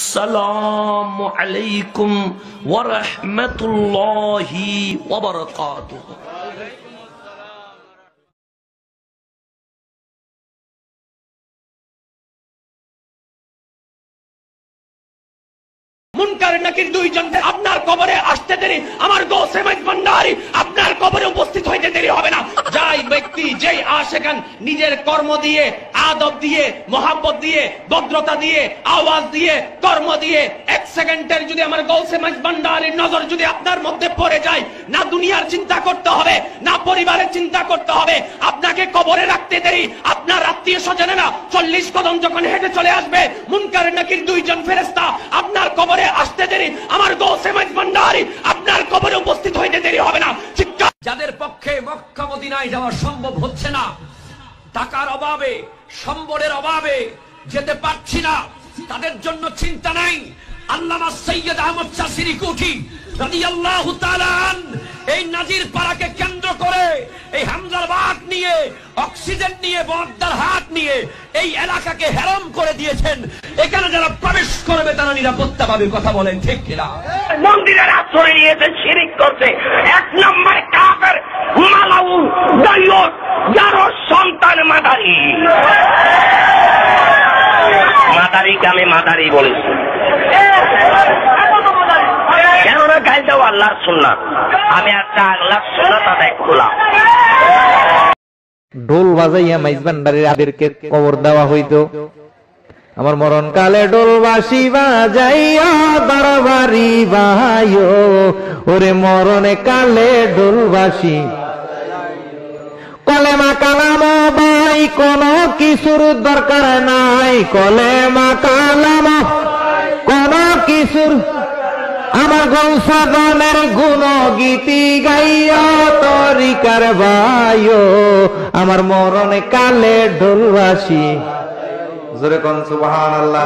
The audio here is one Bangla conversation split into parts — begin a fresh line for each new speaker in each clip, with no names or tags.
আসসালামু আলাইকুম ওয়া রাহমাতুল্লাহি ওয়া বারাকাতুহু। মুনকার নাকির দুইজন আপনার কবরে আসতে দেরি, আমার গৌসে ভান্ডারী আপনার কবরে উপস্থিত হইতে দেরি হবে না। যাই ব্যক্তি যেই আশেকান নিজের কর্ম দিয়ে, আদব দিয়ে, মোহাব্বত দিয়ে, ভদ্রতা দিয়ে, আওয়াজ দিয়ে, কর্ম দিয়ে এক সেকেন্ডের যদি আমার গৌসে ভান্ডারীর নজর যদি আপনার মধ্যে পড়ে যায়, না দুনিয়ার চিন্তা করতে হবে, না পরিবারের চিন্তা করতে হবে, আপনাকে কবরে রাখতে দেরি। আপনার আত্মীয় স্বজনেরা 40 কদম যখন হেঁটে চলে আসবে, মুনকার নাকির দুইজন ফেরেশতা আপনার কবরে আসতে দেরি, আমার গৌসে ভান্ডারী আপনার কবরে উপস্থিত হইতে দেরি হবে না। যাদের পক্ষে মক্কা মদিনায় যাওয়া সম্ভব হচ্ছে না, টাকার অভাবে, সম্বলের অভাবে যেতে পারছি না, তাদের জন্য চিন্তা নাই। আল্লামা সৈয়দ আহমদ শাসিরি কুঠি রাদিয়াল্লাহু তাআলা আনহু এই নাজির পাড়াকে কেন্দ্র করে, এই হামজার বাগ নিয়ে, অক্সিজেন নিয়ে, বদ্দার হাট নিয়ে এই এলাকাকে হেরম করে দিয়েছেন। এখানে যারা প্রবেশ করবে তারা নিরাপত্তা পাবে। কথা বলেন ঠিক কিনা? মন্দিরের আশ্রয় নিয়েছে, শিরিক করছে, 1 নম্বর কাফের মালাউ দাইয়ুস, যার সন্তান মাদারি। মাদারিকে আমি মাদারি বলেছি, কেননা গাইলটাও আল্লাহর সুন্নাত। আমি একটা আল্লাহর সুন্নাত আদায় করলাম।
ঢোল বাজাইয়া মাইজবান্ডারের আদেরকে কবর দেওয়া হইতো। আমার মরণ কালে ঢোল বাঁশি বাজাইয়া দরবারি বাহাইও, ওরে মরণে কালে ঢোল বাঁশি কলেমা কালাম ভাই কোন কিছুর দরকার নাই, কলেমা কালাম কোন কিছুর, আমার গৌসাগণের গুণ গীতি গাইয়া তরিকার ভাইও, আমার মরণে কালে ঢোলবাসী। জোরে কোন সুবহানাল্লাহ।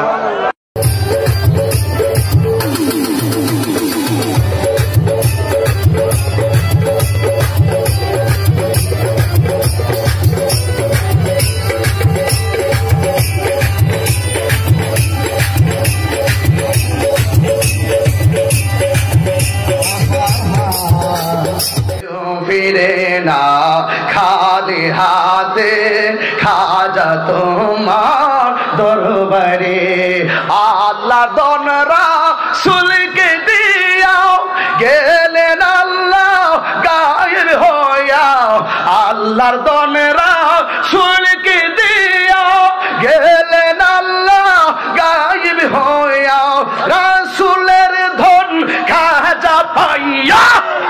ফিরে না খালি হাতে, খাজা তোমার দরবারে আল্লাহ দনরা সুলকে দিয়া গেলেন, আল্লাহ গায়ের হইয়া, আল্লাহর দনরা সুলকে দিয়া গেলেন, আল্লাহ গায়েব হইয়া, রাসূলের ধন খাজা পাইয়া,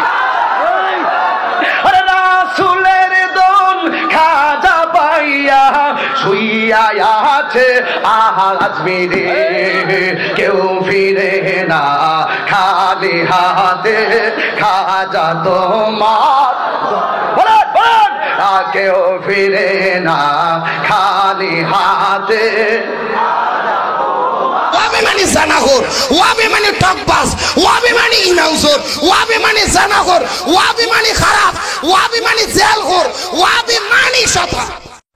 রাসূলের দন খাজা পাইয়া শুইয়া আছে আজমিরে, কেউ ফিরে না খালি হাতে, খাজা তোমার কেউ ফিরে না খালি হাতে।
ওয়াবে মানে জানাখোর, ওয়াবে মানে টকবাজ, ওয়াবে মানে ইনাউজর, ওয়াবে মানে জানাখোর, ওয়াবে মানে খারাপ, ওয়াবে মানে জেলখোর, ওয়াবে মানে শতা।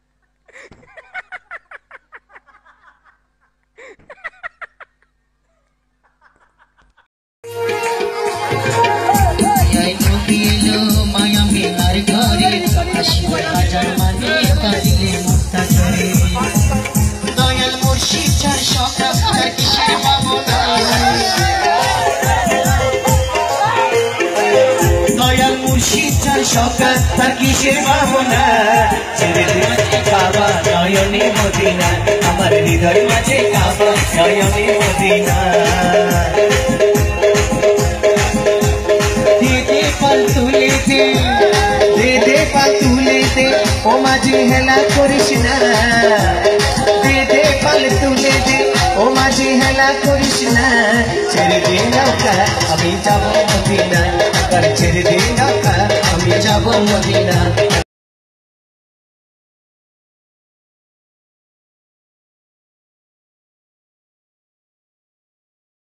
দয়াল মুর্শিদ চার সকাল কিসের ভাবনা, দয়াল মুর্শিদ চার সকাল তার কিসের ভাবনা, ছেড়ে মাঝে কাবা নয়নে মদিনা, আমার হৃদয় মাঝে কাবা নয়নে মদিনা। দে পাল তুলে দে, দে পাল তুলে দে, ও মাঝে হেলা করিস না, দে পাল তুলে দে, ও মাঝে হেলা করিস না, ছেড়ে দে নৌকা আমি যাব মদিনা, ছেড়ে দে নৌকা আমি যাব মদিনা।